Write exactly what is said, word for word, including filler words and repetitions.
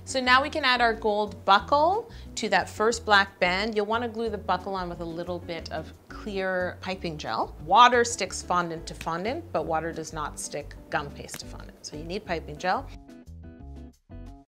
So now we can add our gold buckle to that first black band. You'll want to glue the buckle on with a little bit of clear piping gel. Water sticks fondant to fondant, but water does not stick gum paste to fondant. So you need piping gel.